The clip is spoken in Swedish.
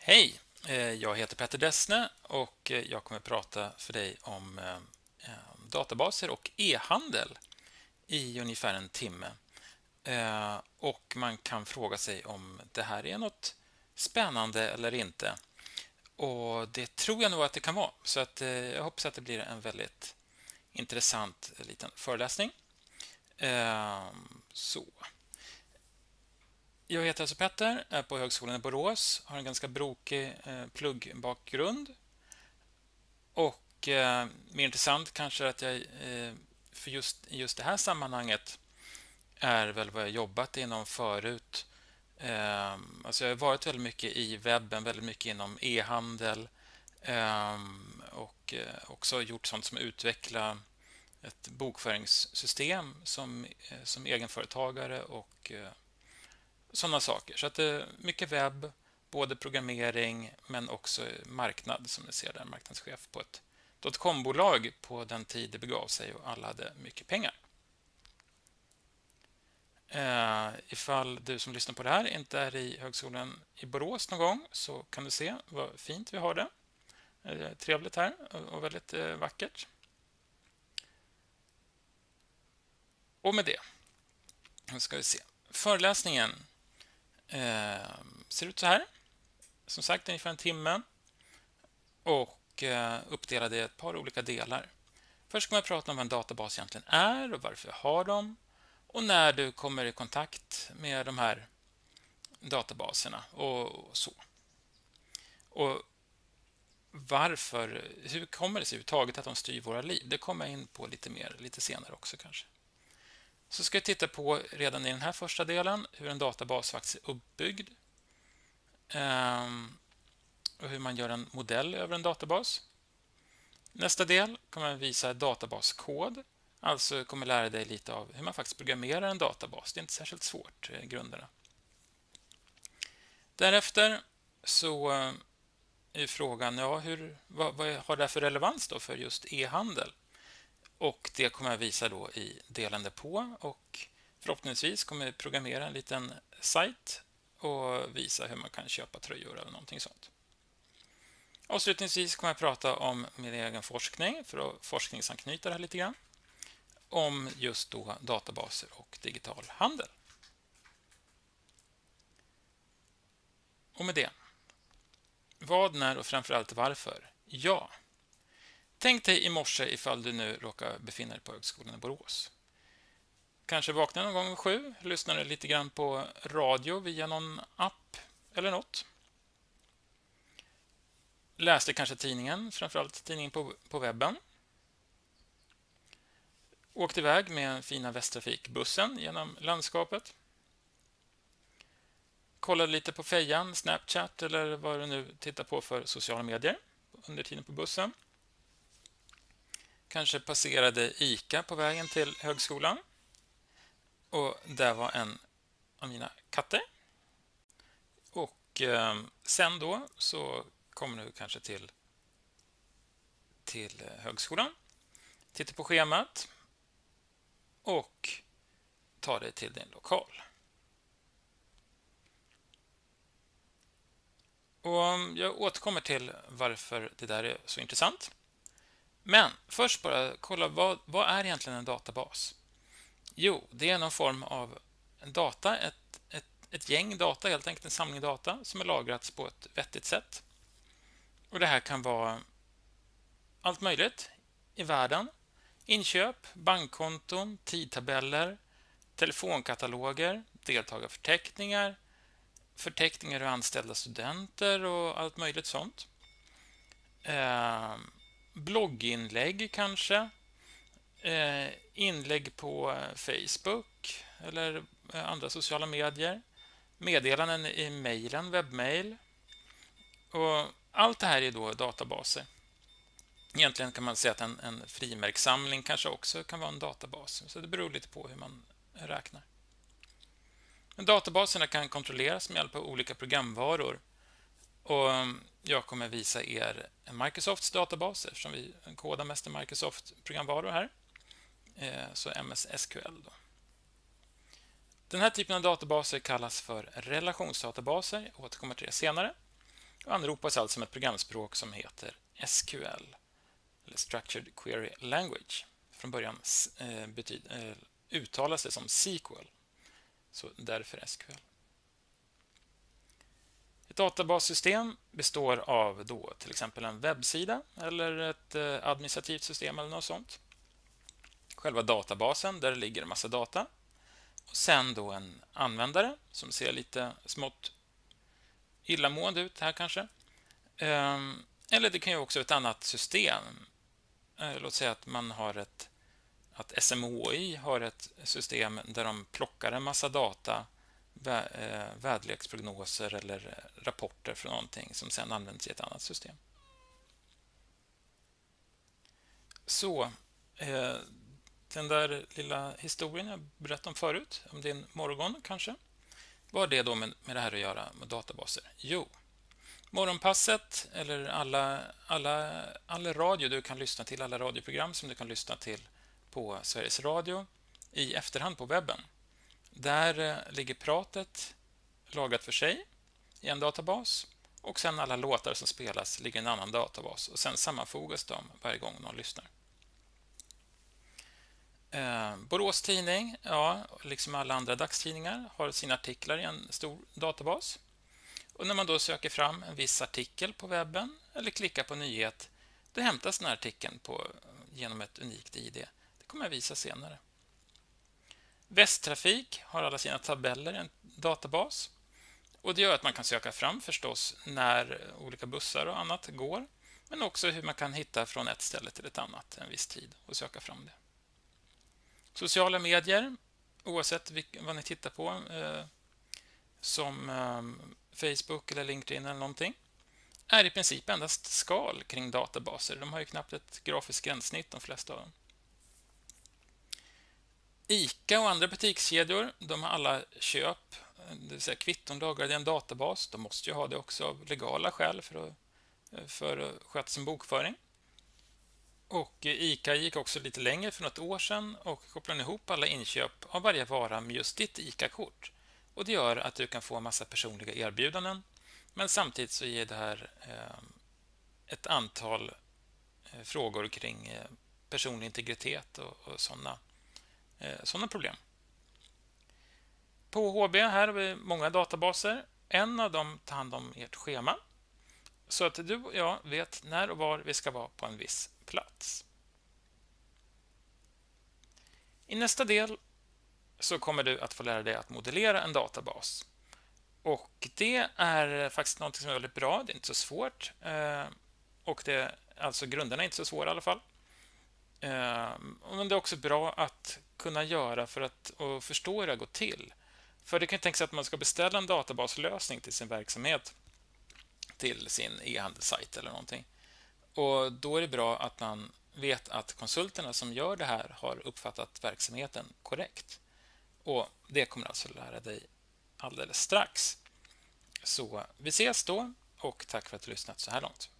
Hej, jag heter Petter Dessne och jag kommer prata för dig om databaser och e-handel i ungefär en timme. Och man kan fråga sig om det här är något spännande eller inte. Och det tror jag nog att det kan vara. Så att jag hoppas att det blir en väldigt intressant liten föreläsning. Så. Jag heter alltså Petter, är på Högskolan i Borås, har en ganska brokig pluggbakgrund. Och mer intressant kanske att jag för just det här sammanhanget är väl vad jag jobbat inom förut. Alltså jag har varit väldigt mycket i webben, väldigt mycket inom e-handel och också gjort sånt som utveckla ett bokföringssystem som egenföretagare och sådana saker. Så att det är mycket webb, både programmering men också marknad som ni ser där, marknadschef på ett dotcom-bolag på den tid det begav sig och alla hade mycket pengar. Ifall du som lyssnar på det här inte är i Högskolan i Borås någon gång så kan du se vad fint vi har det. Det är trevligt här och väldigt vackert. Och med det ska vi se. Föreläsningen ser ut så här. Som sagt, ungefär en timme och uppdelad i ett par olika delar. Först kommer jag prata om vad en databas egentligen är och varför jag har dem och när du kommer i kontakt med de här databaserna och så. Och varför, hur kommer det sig överhuvudtaget att de styr våra liv? Det kommer jag in på lite senare också kanske. Så ska jag titta på redan i den här första delen hur en databas faktiskt är uppbyggd. Och hur man gör en modell över en databas. Nästa del kommer jag visa databaskod. Alltså kommer lära dig lite av hur man faktiskt programmerar en databas. Det är inte särskilt svårt, grunderna. Därefter så är frågan, ja, vad har det för relevans då för just e-handel? Och det kommer jag visa då i delen därpå och förhoppningsvis kommer jag programmera en liten sajt och visa hur man kan köpa tröjor eller någonting sånt. Avslutningsvis kommer jag prata om min egen forskning för att forskningsanknyta det här lite grann. Om just då databaser och digital handel. Och med det. Vad, när och framförallt varför? Ja. Tänk dig i morse ifall du nu råkar befinna dig på Högskolan i Borås. Kanske vaknar någon gång 7, lyssnar lite grann på radio via någon app eller något. Läste kanske tidningen, framförallt tidningen på webben. Åkte iväg med fina Västtrafikbussen genom landskapet. Kollade lite på Fejan, Snapchat eller vad du nu tittar på för sociala medier under tiden på bussen. Kanske passerade ICA på vägen till högskolan. Och där var en av mina katter. Och sen då så kommer du kanske till högskolan. Titta på schemat. Och ta dig till din lokal. Och jag återkommer till varför det där är så intressant. Men först bara kolla, vad är egentligen en databas? Jo, det är någon form av data, ett gäng data, helt enkelt en samling data som är lagrats på ett vettigt sätt. Och det här kan vara allt möjligt i världen. Inköp, bankkonton, tidtabeller, telefonkataloger, deltagarförteckningar, förteckningar över anställda studenter och allt möjligt sånt. Blogginlägg kanske. Inlägg på Facebook eller andra sociala medier. Meddelanden i mejlen, webbmail. Och allt det här är då databaser. Egentligen kan man säga att en frimärkssamling kanske också kan vara en databas. Så det beror lite på hur man räknar. Men databaserna kan kontrolleras med hjälp av olika programvaror. Och jag kommer visa er Microsofts databaser som vi kodar mest i Microsoft-programvaror här. Så MS SQL då. Den här typen av databaser kallas för relationsdatabaser. Jag återkommer till det senare. och anropas alltså med ett programspråk som heter SQL, eller Structured Query Language. Från början uttalas det som SQL, så därför SQL. Ett databassystem består av då till exempel en webbsida eller ett administrativt system eller något sånt. Själva databasen, där det ligger en massa data. Och sen då en användare som ser lite smått illamående ut här kanske. Eller det kan ju också vara ett annat system. Låt säga att man har att SMHI har ett system där de plockar en massa data, väderleksprognoser eller rapporter från någonting som sedan används i ett annat system. Så den där lilla historien jag berättade om förut, om din morgon kanske, vad har det då med det här att göra med databaser? Jo, morgonpasset eller alla radio du kan lyssna till, alla radioprogram som du kan lyssna till på Sveriges Radio i efterhand på webben. Där ligger pratet lagrat för sig i en databas och sen alla låtar som spelas ligger i en annan databas och sen sammanfogas de varje gång någon lyssnar. Borås Tidning, ja, liksom alla andra dagstidningar, har sina artiklar i en stor databas. Och när man då söker fram en viss artikel på webben eller klickar på nyhet, då hämtas den här artikeln genom ett unikt ID. Det kommer jag visa senare. Västtrafik har alla sina tabeller i en databas. Och det gör att man kan söka fram förstås när olika bussar och annat går. Men också hur man kan hitta från ett ställe till ett annat en viss tid och söka fram det. Sociala medier, oavsett vad ni tittar på, som Facebook eller LinkedIn eller någonting, är i princip endast skal kring databaser. De har ju knappt ett grafiskt gränssnitt, de flesta av dem. ICA och andra butikskedjor, de har alla köp, det vill säga kvitton lagrade i en databas. De måste ju ha det också av legala skäl för att sköta sin bokföring. Och ICA gick också lite längre för något år sedan och kopplade ihop alla inköp av varje vara med just ditt ICA-kort. Och det gör att du kan få en massa personliga erbjudanden, men samtidigt så ger det här ett antal frågor kring personlig integritet och sådana problem. På HB här har vi många databaser. En av dem tar hand om ert schema, så att du och jag vet när och var vi ska vara på en viss plats. I nästa del så kommer du att få lära dig att modellera en databas. Och det är faktiskt något som är väldigt bra. Det är inte så svårt. Och alltså grunderna är inte så svåra i alla fall. Men det är också bra att kunna göra för att förstå hur det går till. För det kan tänka sig att man ska beställa en databaslösning till sin verksamhet, till sin e-handelssajt eller någonting. Och då är det bra att man vet att konsulterna som gör det här har uppfattat verksamheten korrekt. Och det kommer alltså lära dig alldeles strax. Så vi ses då och tack för att du lyssnat så här långt.